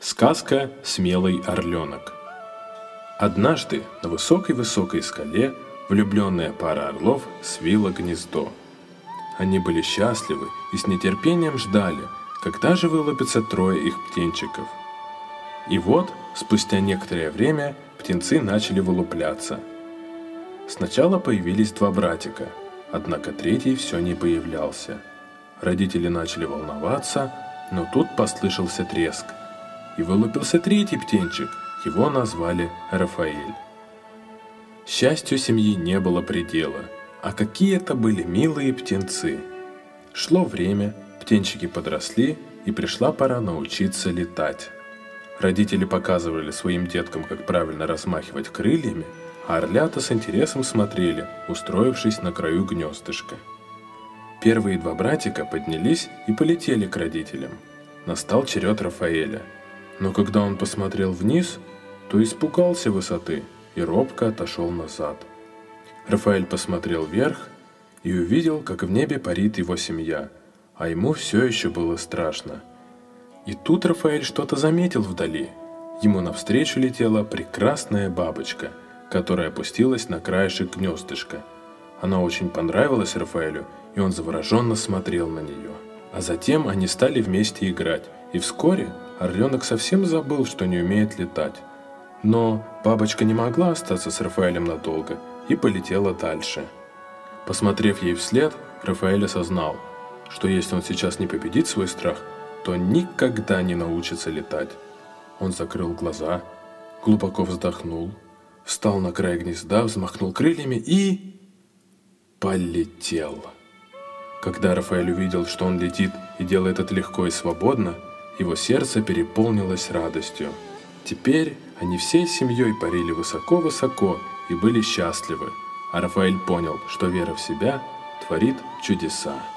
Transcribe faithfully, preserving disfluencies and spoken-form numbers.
Сказка «Смелый орленок». Однажды на высокой-высокой скале влюбленная пара орлов свила гнездо. Они были счастливы и с нетерпением ждали, когда же вылупятся трое их птенчиков. И вот, спустя некоторое время, птенцы начали вылупляться. Сначала появились два братика, однако третий все не появлялся. Родители начали волноваться, но тут послышался треск. И вылупился третий птенчик, его назвали Рафаэль. Счастью семьи не было предела, а какие это были милые птенцы. Шло время, птенчики подросли, и пришла пора научиться летать. Родители показывали своим деткам, как правильно размахивать крыльями, а орлята с интересом смотрели, устроившись на краю гнездышка. Первые два братика поднялись и полетели к родителям. Настал черед Рафаэля. Но когда он посмотрел вниз, то испугался высоты и робко отошел назад. Рафаэль посмотрел вверх и увидел, как в небе парит его семья, а ему все еще было страшно. И тут Рафаэль что-то заметил вдали. Ему навстречу летела прекрасная бабочка, которая опустилась на краешек гнездышка. Она очень понравилась Рафаэлю, и он завороженно смотрел на нее. А затем они стали вместе играть, и вскоре орленок совсем забыл, что не умеет летать. Но бабочка не могла остаться с Рафаэлем надолго и полетела дальше. Посмотрев ей вслед, Рафаэль осознал, что если он сейчас не победит свой страх, то никогда не научится летать. Он закрыл глаза, глубоко вздохнул, встал на край гнезда, взмахнул крыльями и полетел. Когда Рафаэль увидел, что он летит и делает это легко и свободно, его сердце переполнилось радостью. Теперь они всей семьей парили высоко-высоко и были счастливы, а Рафаэль понял, что вера в себя творит чудеса.